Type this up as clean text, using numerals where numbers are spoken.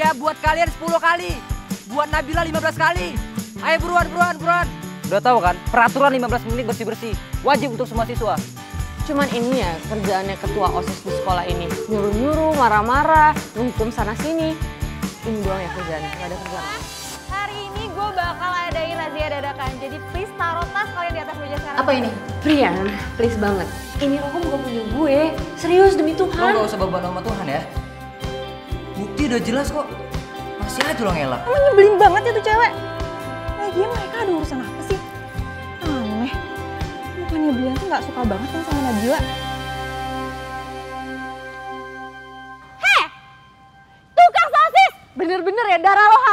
ya buat kalian 10 kali. Buat Nabila 15 kali. Ayo buruan. Udah tahu kan, peraturan 15 menit bersih-bersih. Wajib untuk semua siswa. Cuman ini ya kerjaannya ketua OSIS di sekolah ini. Nyuruh-nyuruh, marah-marah, menghukum sana-sini. Ini doang ya kerjaannya, gak ada kerjaan. Hari ini gue bakal adain razia dadakan. Jadi please taruh tas kalian di atas meja sekarang. Apa ini? Prian, please banget. Ini rokok bukan punya gue. Serius demi Lo Tuhan. gak usah beban sama Tuhan ya. Bukti udah jelas kok. Masih aja lo ngelak. Emang nyebelin banget ya tuh cewek. Lagian mereka ada urusan apa sih? Aneh. Bukannya Brian tuh gak suka banget kan sama Nabila. Tukang sosis! Bener-bener ya darah lo